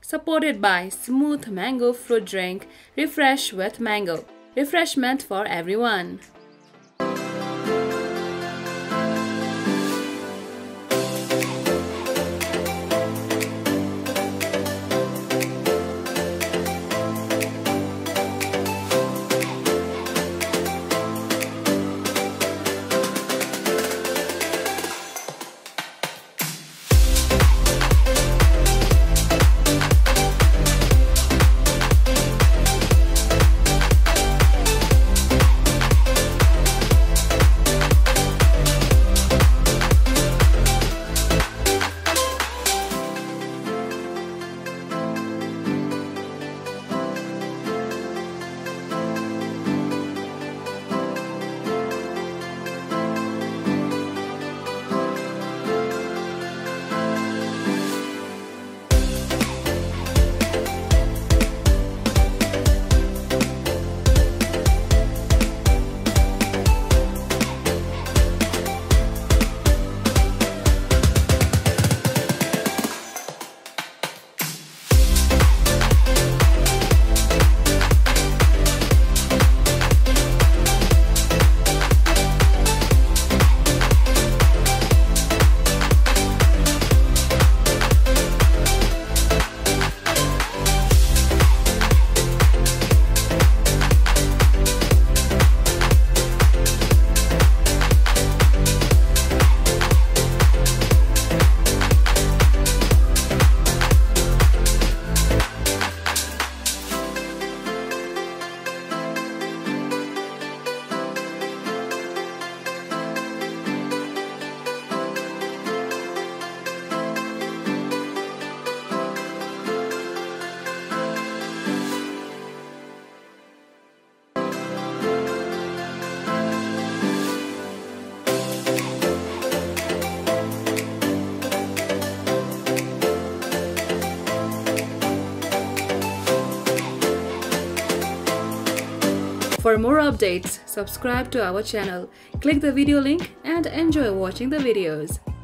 supported by smooth mango fruit drink, refresh with mango. Refreshment for everyone. For more updates, subscribe to our channel, click the video link and enjoy watching the videos.